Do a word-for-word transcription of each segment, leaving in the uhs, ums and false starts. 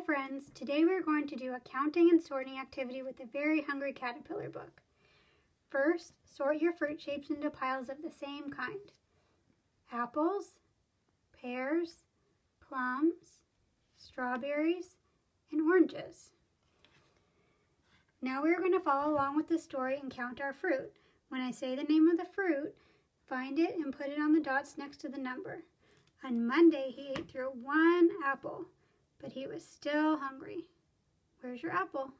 friends, today we're going to do a counting and sorting activity with the Very Hungry Caterpillar book. First, sort your fruit shapes into piles of the same kind. Apples, pears, plums, strawberries, and oranges. Now we're going to follow along with the story and count our fruit. When I say the name of the fruit, find it and put it on the dots next to the number. On Monday, he ate through one apple, but he was still hungry. Where's your apple?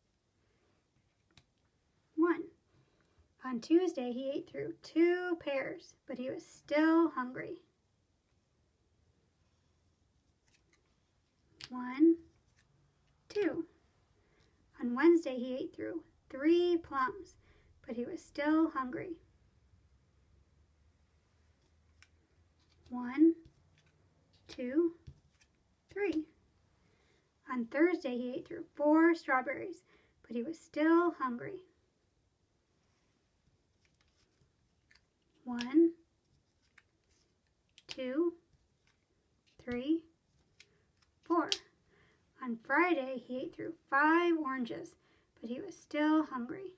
One. On Tuesday, he ate through two pears, but he was still hungry. One, two. On Wednesday, he ate through three plums, but he was still hungry. One, two, three. On Thursday, he ate through four strawberries, but he was still hungry. One, two, three, four. On Friday, he ate through five oranges, but he was still hungry.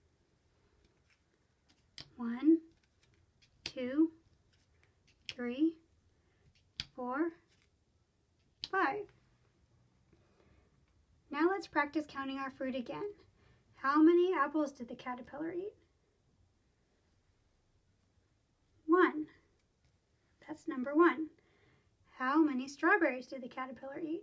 One, two, three, four, five. Now let's practice counting our fruit again. How many apples did the caterpillar eat? One. That's number one. How many strawberries did the caterpillar eat?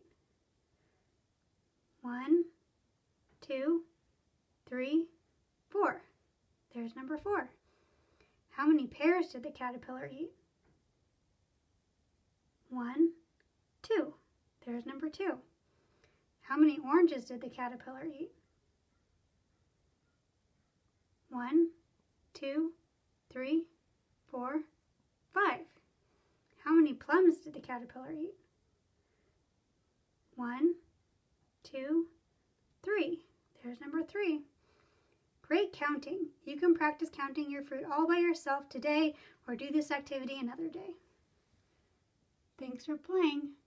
One, two, three, four. There's number four. How many pears did the caterpillar eat? One, two. There's number two. How many oranges did the caterpillar eat? One, two, three, four, five. How many plums did the caterpillar eat? One, two, three. There's number three. Great counting. You can practice counting your fruit all by yourself today or do this activity another day. Thanks for playing.